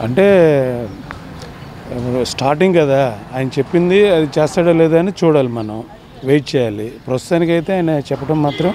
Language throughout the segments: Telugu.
అంటే స్టార్టింగ్ కదా, ఆయన చెప్పింది అది చేస్తాడో లేదో అని చూడాలి, మనం వెయిట్ చేయాలి. ప్రస్తుతానికైతే ఆయన చెప్పడం మాత్రం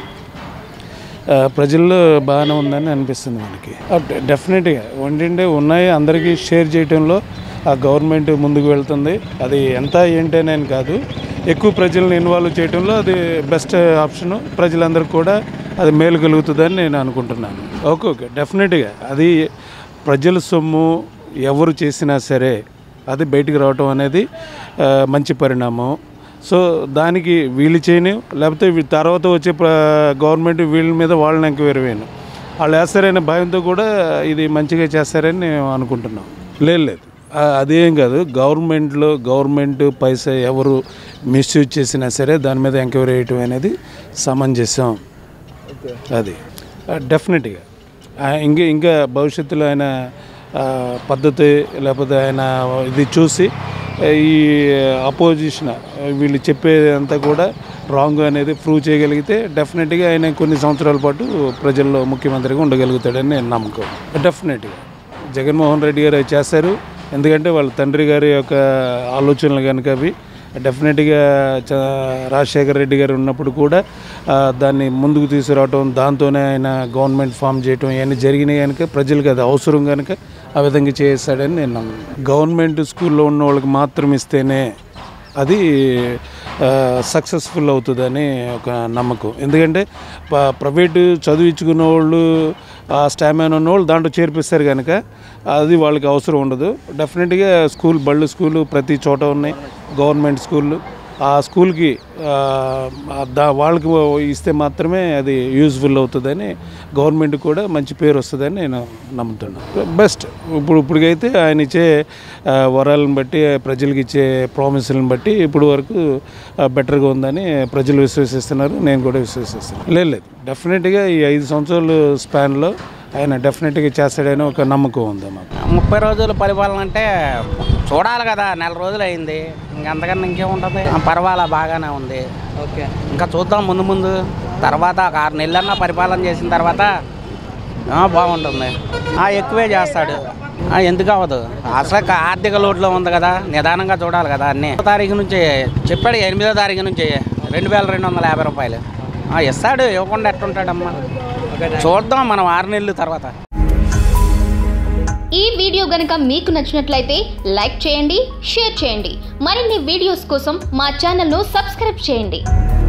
ప్రజల్లో బాగానే ఉందని అనిపిస్తుంది మనకి. డెఫినెట్గా ఏంటంటే ఉన్నాయి అందరికీ షేర్ చేయడంలో ఆ గవర్నమెంట్ ముందుకు వెళ్తుంది. అది ఎంత ఏంటనే కాదు, ఎక్కువ ప్రజలను ఇన్వాల్వ్ చేయడంలో అది బెస్ట్ ఆప్షను. ప్రజలందరికీ కూడా అది మేలు కలుగుతుందని నేను అనుకుంటున్నాను. ఓకే, డెఫినెట్గా అది ప్రజల సొమ్ము ఎవరు చేసినా సరే అది బయటికి రావటం అనేది మంచి పరిణామం. సో దానికి వీళ్ళు చేయను, లేకపోతే తర్వాత వచ్చే గవర్నమెంట్ వీళ్ళ మీద వాళ్ళని ఎంక్వైరీ వేయను, వాళ్ళు వేస్తారనే భయంతో కూడా ఇది మంచిగా చేస్తారని నేను అనుకుంటున్నాను. లేదు, అదేం కాదు. గవర్నమెంట్ పైసా ఎవరు మిస్యూజ్ చేసినా సరే దాని మీద ఎంక్వైరీ వేయటం అనేది సమంజసం. అది డెఫినెట్గా ఇంకా భవిష్యత్తులో ఆయన పద్ధతి లేకపోతే ఆయన ఇది చూసి ఈ అపోజిషన్ వీళ్ళు చెప్పేదంతా కూడా రాంగ్ అనేది ప్రూవ్ చేయగలిగితే డెఫినెట్గా ఆయన కొన్ని సంవత్సరాల పాటు ప్రజల్లో ముఖ్యమంత్రిగా ఉండగలుగుతాడని నేను నమ్మకం. డెఫినెట్గా జగన్మోహన్ రెడ్డి గారు చేస్తారు, ఎందుకంటే వాళ్ళ తండ్రి గారి యొక్క ఆలోచనలు కనుక అవి డెఫినెట్గా రాజశేఖర రెడ్డి గారు ఉన్నప్పుడు కూడా దాన్ని ముందుకు తీసుకురావటం, దాంతోనే ఆయన గవర్నమెంట్ ఫామ్ చేయటం ఇవన్నీ జరిగినాయి కనుక ప్రజలకు అది అవసరం కనుక ఆ విధంగా చేస్తాడని నేను నమ్మను. గవర్నమెంట్ స్కూల్లో ఉన్న వాళ్ళకి మాత్రం ఇస్తేనే అది సక్సెస్ఫుల్ అవుతుందని ఒక నమ్మకం. ఎందుకంటే ప్రైవేటు చదివించుకున్న వాళ్ళు ఆ స్టామినా ఉన్నవాళ్ళు దాంట్లో చేర్పిస్తారు కనుక అది వాళ్ళకి అవసరం ఉండదు. డెఫినెట్గా స్కూలు ప్రతి చోట ఉన్నాయి గవర్నమెంట్ స్కూళ్ళు. ఆ స్కూల్కి వాళ్ళకి ఇస్తే మాత్రమే అది యూజ్ఫుల్ అవుతుందని, గవర్నమెంట్ కూడా మంచి పేరు వస్తుందని నేను నమ్ముతున్నాను. బెస్ట్ ఇప్పటికైతే ఆయన ఇచ్చే వరాలను బట్టి, ప్రజలకు ఇచ్చే ప్రామిసులను బట్టి ఇప్పుడు వరకు బెటర్గా ఉందని ప్రజలు విశ్వసిస్తున్నారు, నేను కూడా విశ్వసిస్తున్నాను. లేదు, డెఫినెట్గా ఈ 5 సంవత్సరాల స్పాన్లో ఆయన డెఫినెట్గా చేస్తాడని ఒక నమ్మకం ఉంది మాకు. 30 రోజుల పరిపాలన అంటే చూడాలి కదా, నెల రోజులు అయింది, ఇంకంతకన్నా ఇంకేముంటుంది. పర్వాలా బాగానే ఉంది. ఓకే, ఇంకా చూద్దాం ముందు తర్వాత ఒక 6 నెలలన్నా పరిపాలన చేసిన తర్వాత బాగుంటుంది. ఎక్కువే చేస్తాడు, ఎందుకు అవ్వదు. అసలు ఆర్థిక లోటులో ఉంది కదా, నిదానంగా చూడాలి కదా. అన్నీ 8వ తారీఖు నుంచి చెప్పాడు, 8వ తారీఖు నుంచి 2250 రూపాయలు ఇస్తాడు. ఇవ్వకుండా ఎట్టుంటాడమ్మా, చూద్దాం మనం 6 నెలల తర్వాత. ఈ వీడియో గనుక మీకు నచ్చినట్లయితే లైక్ చేయండి, షేర్ చేయండి. మరిన్ని వీడియోస్ కోసం మా ఛానల్ను సబ్స్క్రైబ్ చేయండి.